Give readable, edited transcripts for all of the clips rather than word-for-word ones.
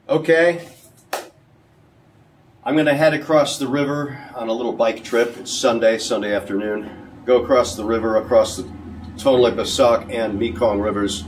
Okay, I'm going to head across the river on a little bike trip. It's Sunday afternoon. Go across the river, across the Tonle Sap and Mekong rivers,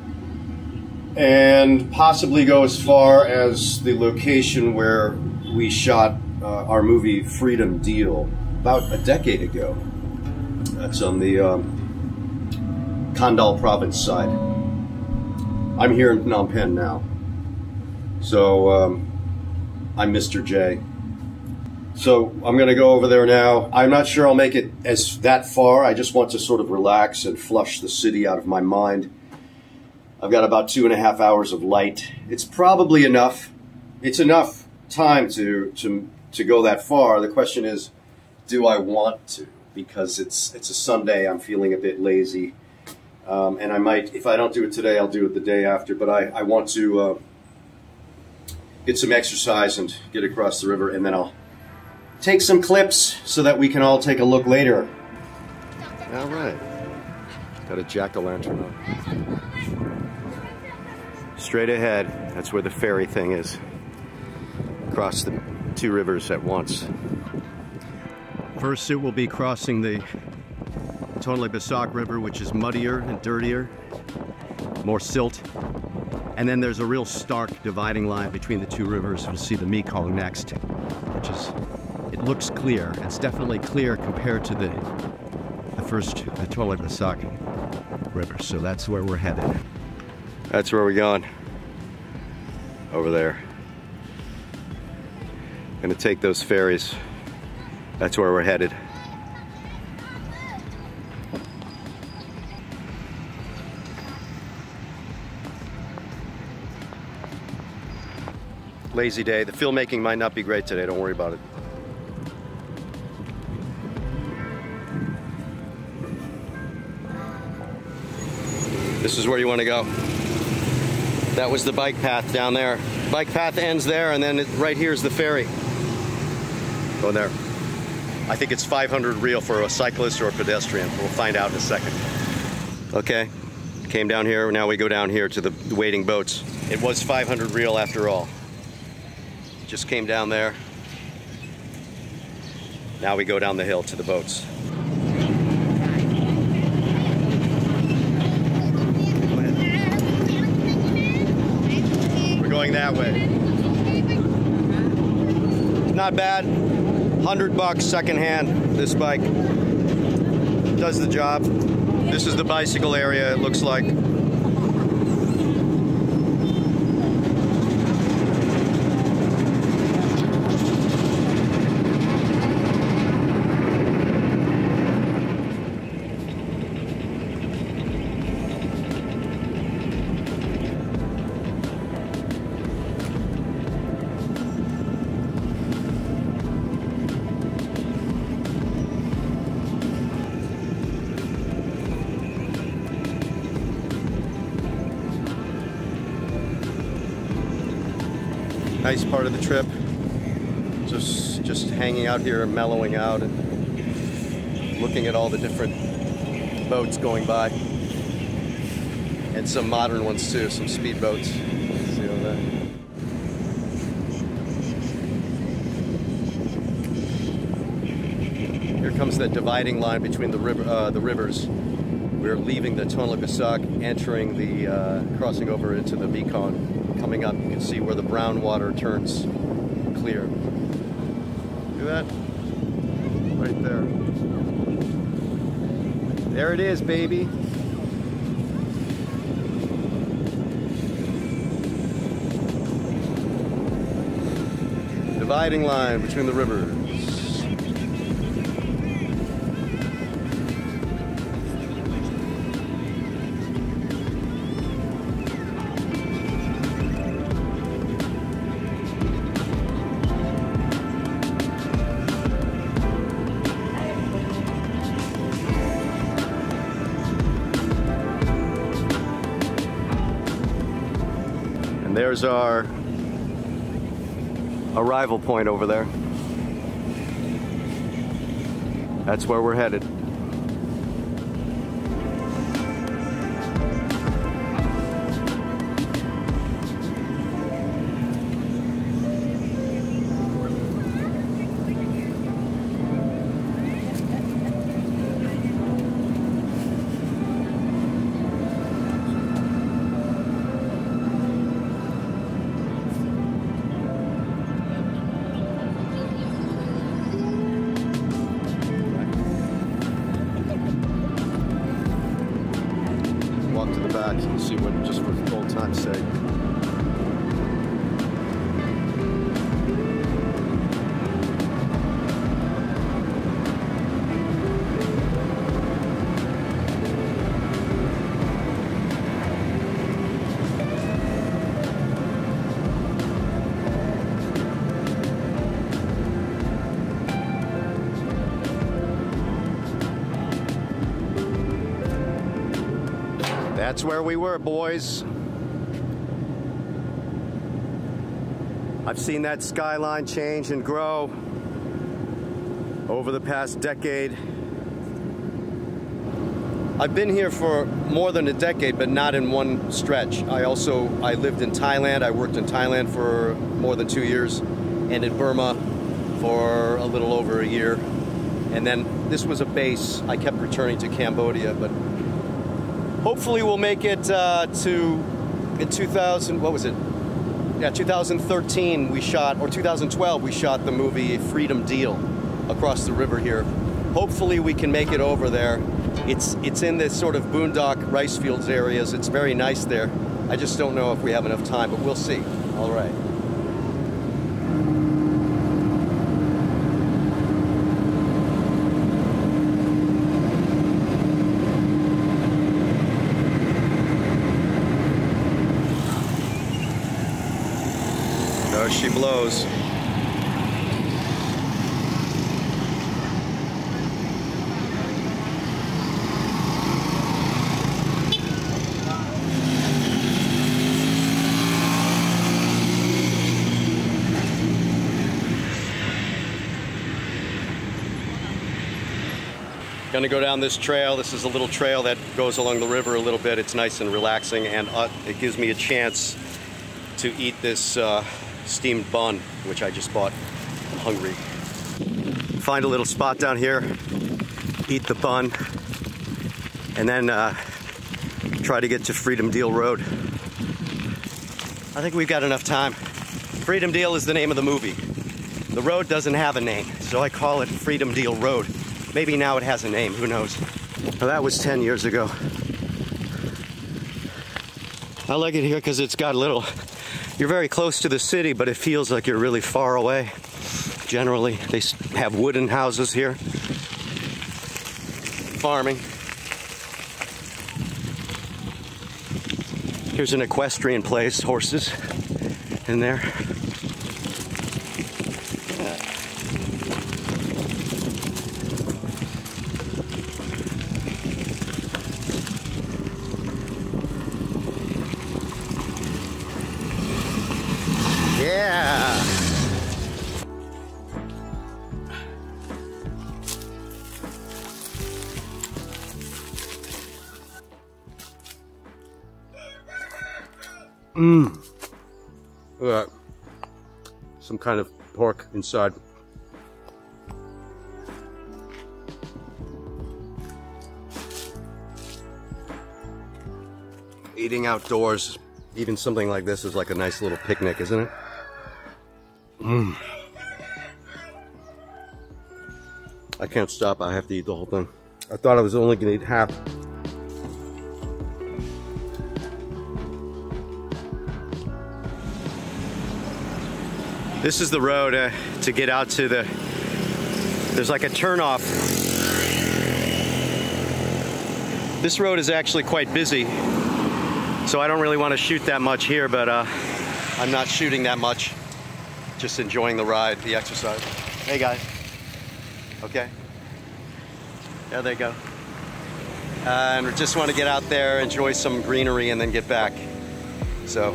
and possibly go as far as the location where we shot our movie Freedom Deal about a decade ago. That's on the Kandal province side. I'm here in Phnom Penh now. So I'm Mr. J. So I'm going to go over there now. I'm not sure I'll make it as that far. I just want to sort of relax and flush the city out of my mind. I've got about 2.5 hours of light. It's probably enough. It's enough time to go that far. The question is, do I want to? Because it's a Sunday. I'm feeling a bit lazy. And I might, if I don't do it today, I'll do it the day after. But I want to get some exercise and get across the river, and then I'll take some clips so that we can all take a look later. All right. Got a jack-o'-lantern on. Straight ahead, that's where the ferry thing is. Across the two rivers at once. First it will be crossing the Tonle Sap River, which is muddier and dirtier, more silt. And then there's a real stark dividing line between the two rivers. We'll see the Mekong next, which is, it looks clear. It's definitely clear compared to the Tonle Sap River. So that's where we're headed. That's where we're going. Over there. Gonna take those ferries. That's where we're headed. Lazy day. The filmmaking might not be great today. Don't worry about it. This is where you want to go. That was the bike path down there. Bike path ends there, and then right here is the ferry. Go there. I think it's 500 real for a cyclist or a pedestrian. We'll find out in a second. Okay, came down here. Now we go down here to the waiting boats. It was 500 real after all. Just came down there. Now we go down the hill to the boats. We're going that way. Not bad. $100 secondhand, this bike. Does the job. This is the bicycle area, it looks like. Nice part of the trip, just hanging out here and mellowing out and looking at all the different boats going by, and some modern ones too, some speed boats. See all that? Here comes that dividing line between the rivers. We're leaving the Tonle Sap, entering the crossing over into the Mekong. Coming up, you can see where the brown water turns clear. See that? Right there. There it is, baby. Dividing line between the rivers. There's our arrival point over there. That's where we're headed. That's where we were, boys. I've seen that skyline change and grow over the past decade. I've been here for more than a decade, but not in one stretch. I lived in Thailand. I worked in Thailand for more than 2 years, and in Burma for a little over a year. And then this was a base. I kept returning to Cambodia, but hopefully we'll make it in 2000, what was it? Yeah, 2013 we shot, or 2012 we shot the movie Freedom Deal across the river here. Hopefully we can make it over there. It's in this sort of boondock rice fields areas. It's very nice there. I just don't know if we have enough time, but we'll see. All right. There she blows. Gonna go down this trail. This is a little trail that goes along the river a little bit. It's nice and relaxing, and it gives me a chance to eat this steamed bun, which I just bought. I'm hungry. Find a little spot down here, eat the bun, and then try to get to Freedom Deal Road. I think we've got enough time. Freedom Deal is the name of the movie. The road doesn't have a name, so I call it Freedom Deal Road. Maybe now it has a name, who knows? Well, that was 10 years ago. I like it here because it's got a little, you're very close to the city, but it feels like you're really far away. Generally, they have wooden houses here. Farming. Here's an equestrian place, horses in there. Yeah. Look at that. Some kind of pork inside. Eating outdoors, even something like this is like a nice little picnic, isn't it? I can't stop. I have to eat the whole thing. I thought I was only going to eat half. This is the road to get out to the... There's like a turnoff. This road is actually quite busy, so I don't really want to shoot that much here, but I'm not shooting that much. Just enjoying the ride, the exercise. Hey guys. Okay. Yeah, there you go. And we just want to get out there, enjoy some greenery, and then get back. So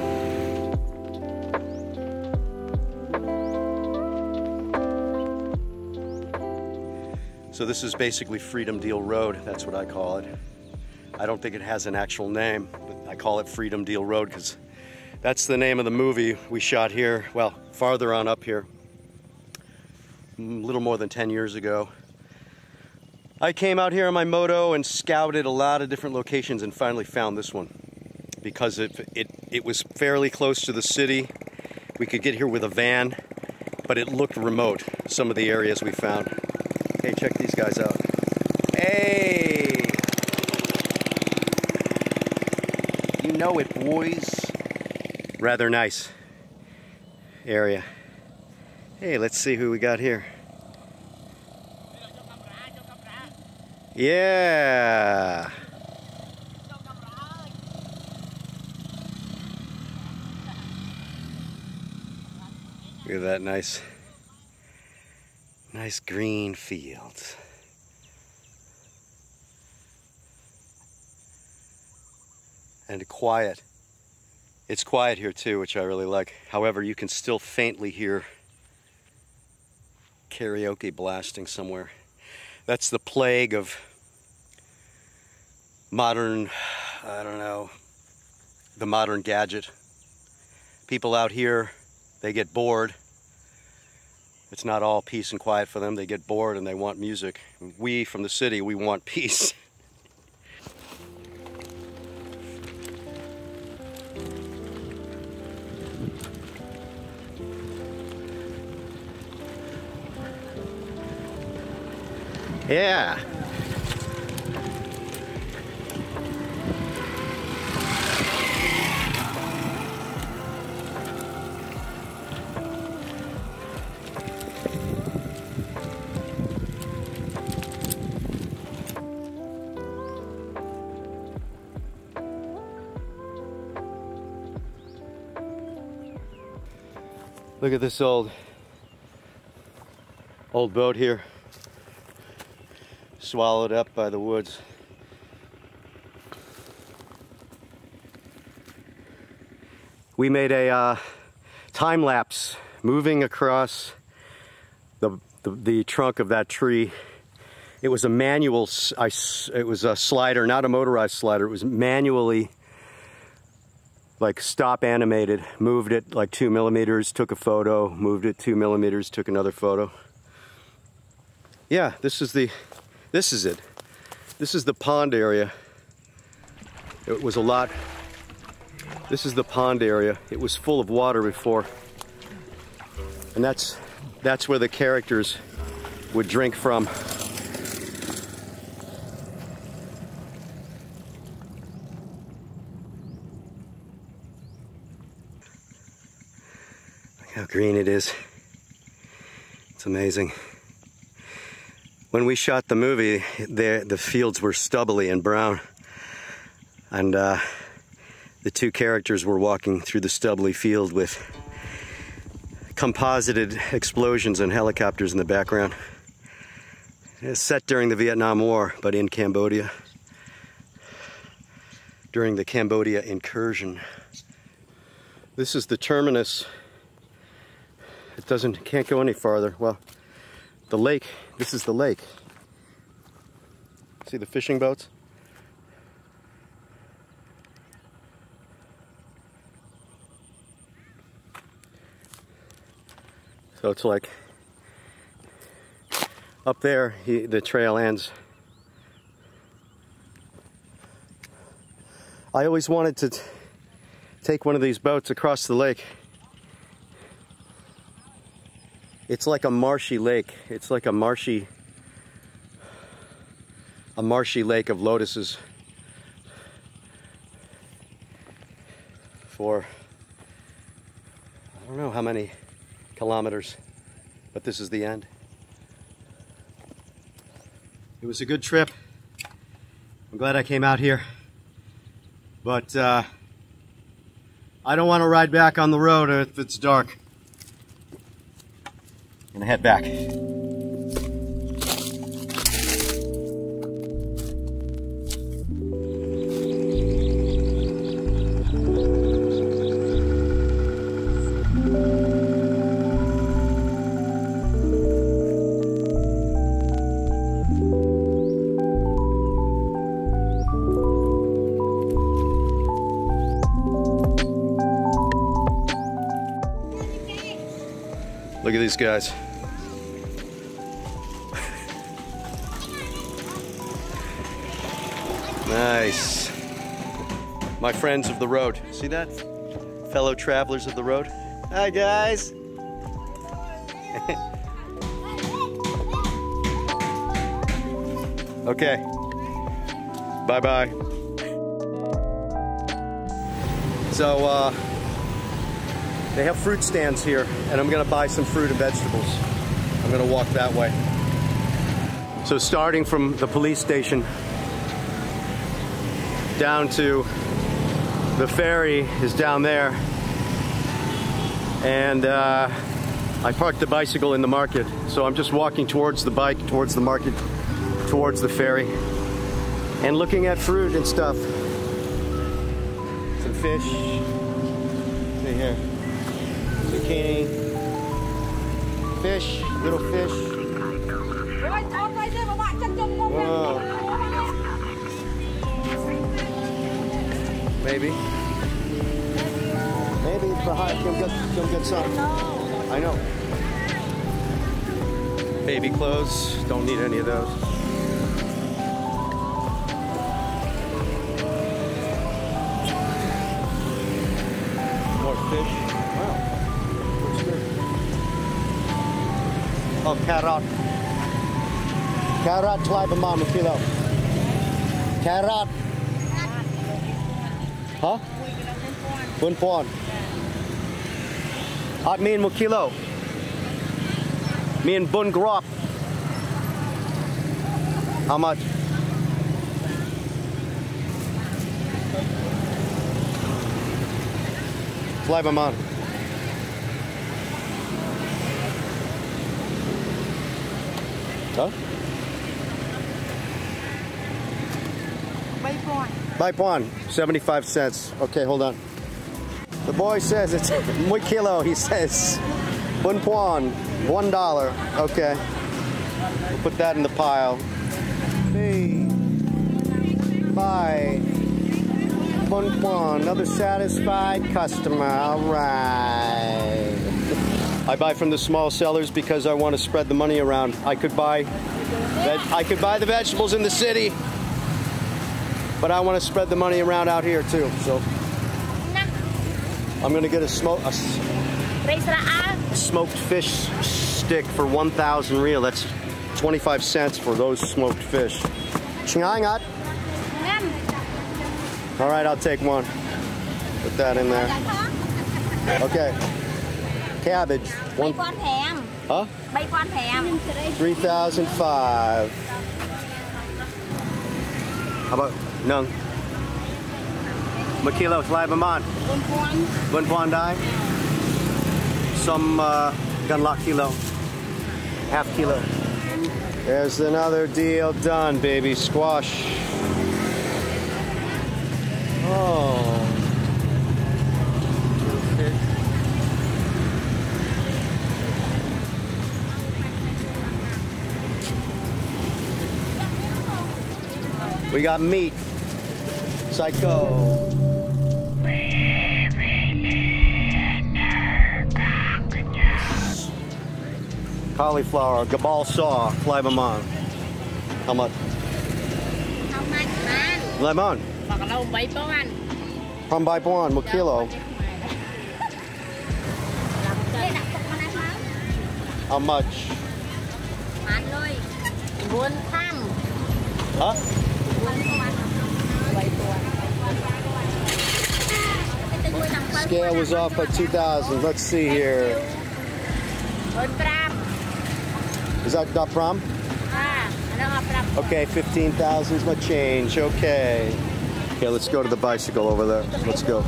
this is basically Freedom Deal Road. That's what I call it. I don't think it has an actual name, but I call it Freedom Deal Road because that's the name of the movie we shot here. Well, farther on up here. A little more than 10 years ago. I came out here on my moto and scouted a lot of different locations and finally found this one because it was fairly close to the city. We could get here with a van, but it looked remote, some of the areas we found. Hey, check these guys out. Hey! You know it, boys. Rather nice area. Hey, let's see who we got here. Yeah. Look at that nice green fields. and quiet. It's quiet here too, which I really like. However, you can still faintly hear karaoke blasting somewhere. That's the plague of modern, I don't know, the modern gadget. People out here, they get bored. It's not all peace and quiet for them. They get bored and they want music. We from the city, we want peace. Yeah. Look at this old boat here, swallowed up by the woods. We made a time lapse moving across the trunk of that tree. It was a manual, it was a slider, not a motorized slider. It was manually like stop animated, moved it like 2 millimeters, took a photo, moved it 2 millimeters, took another photo. Yeah, this is it. This is the pond area. It was a lot. This is the pond area. It was full of water before. And that's where the characters would drink from. Look how green it is. It's amazing. When we shot the movie, the fields were stubbly and brown. And the two characters were walking through the stubbly field with composited explosions and helicopters in the background. It's set during the Vietnam War, but in Cambodia. During the Cambodia incursion. This is the terminus. It can't go any farther. Well, the lake, this is the lake. See the fishing boats? So it's like up there, the trail ends. I always wanted to take one of these boats across the lake. It's like a marshy lake. It's like a marshy lake of lotuses. For I don't know how many kilometers, but this is the end. It was a good trip. I'm glad I came out here, but I don't want to ride back on the road if it's dark. I'm gonna head back. Look at these guys. Nice. My friends of the road. See that? Fellow travelers of the road. Hi, guys. Okay. Bye-bye. So, they have fruit stands here, and I'm gonna buy some fruit and vegetables. I'm gonna walk that way. So starting from the police station down to the ferry is down there, and I parked the bicycle in the market, so I'm just walking towards the bike, towards the market, towards the ferry, and looking at fruit and stuff. fish. See here. Zucchini. Fish, little fish. Whoa. Maybe. Maybe perhaps you'll get some. I know. Baby clothes. Don't need any of those. More fish. Wow. Looks good. Oh, carrot. Carrot, $5 a kilo. Carrot. Huh? 1 pound. Hot mean 1 kilo. Me and bun grop. How much? $5 a month. Huh? By pound, 75 cents. Okay, hold on. The boy says it's 1 kilo. He says 1 pound, $1. Okay. We'll put that in the pile. Hey. Bye. 1 pound. Another satisfied customer. All right. I buy from the small sellers because I want to spread the money around. I could buy the vegetables in the city, but I want to spread the money around out here too. So I'm gonna get a smoked fish stick for 1,000 real. That's 25 cents for those smoked fish. All right, I'll take one. Put that in there. Okay. Cabbage. Huh? 3,005. How about nung? 1 kilo, $5 a month. 1 pound die. Some ganlak kilo. Half kilo. There's another deal done, baby. Squash. Oh. We got meat. Psycho. Cauliflower, gabal saw, $5 a month. How much? How much, man? Lemon. From by pound, 1 kilo. How much? Huh? Scale was off by 2,000. Let's see here. Is that pram? Okay, 15,000 is my change. Okay. Okay, let's go to the bicycle over there. Let's go.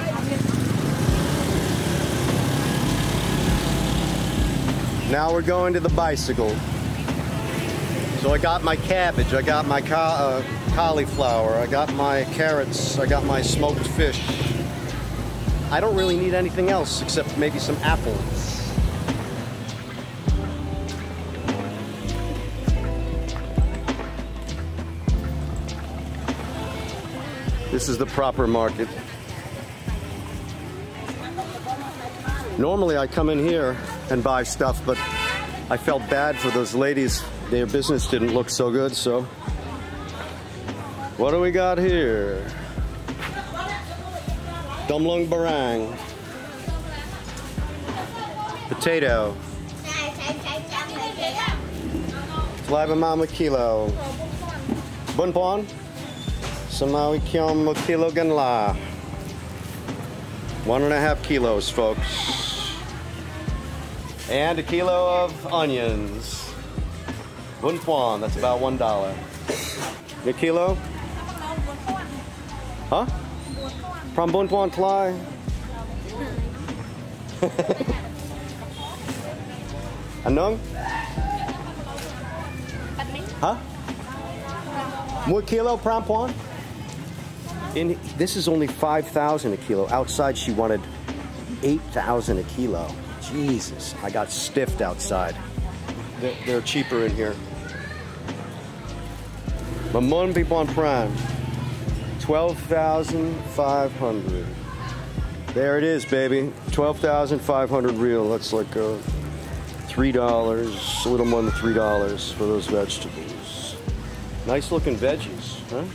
Now we're going to the bicycle. So I got my cabbage, I got my cauliflower, I got my carrots, I got my smoked fish. I don't really need anything else except maybe some apples. This is the proper market. Normally I come in here and buy stuff, but I felt bad for those ladies. Their business didn't look so good, so. What do we got here? Dumlung barang. Potato. $5 a kilo. Bun pon. Samawi kyom a kilo ganla. 1.5 kilos, folks. And a kilo of onions. Bun pon, that's about $1. A kilo? Huh? From bun pon fly. Anong? Huh? 1 kilo pram pon? This is only 5,000 a kilo. Outside, she wanted 8,000 a kilo. Jesus, I got stiffed outside. They're cheaper in here. Mamon Pipon Prime, 12,500. There it is, baby. 12,500 real. That's like $3, a little more than $3 for those vegetables. Nice looking veggies, huh?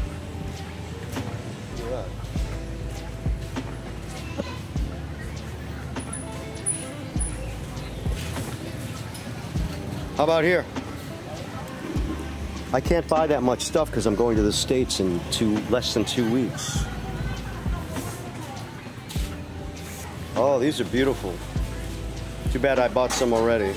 Look at that. How about here? I can't buy that much stuff because I'm going to the States in less than 2 weeks. Oh, these are beautiful. Too bad I bought some already.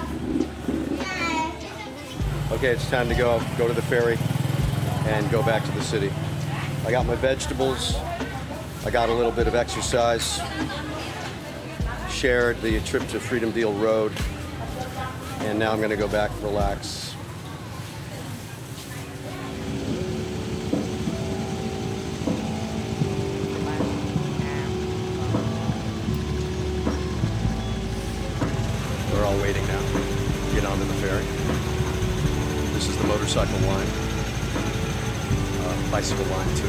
Okay, it's time to go to the ferry and go back to the city. I got my vegetables. I got a little bit of exercise. Shared the trip to Freedom Deal Road. And now I'm going to go back and relax. We're all waiting now to get onto the ferry. This is the motorcycle line, bicycle line too.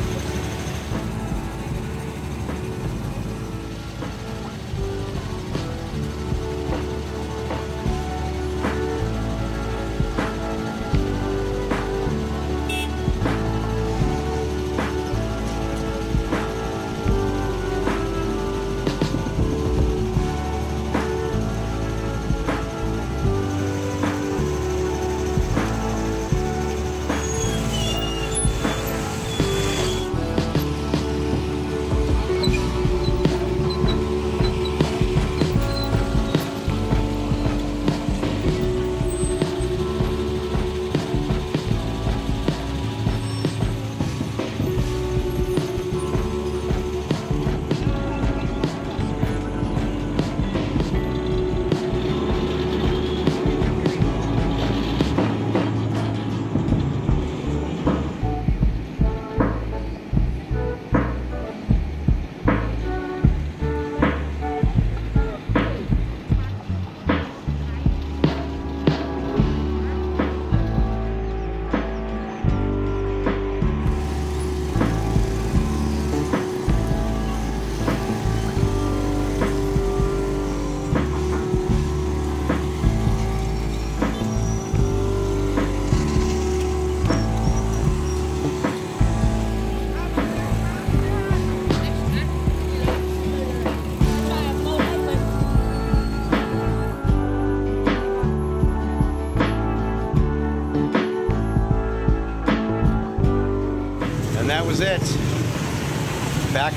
And that was it. Back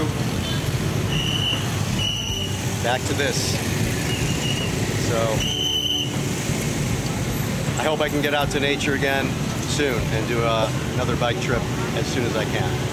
to this. So I hope I can get out to nature again soon and do another bike trip as soon as I can.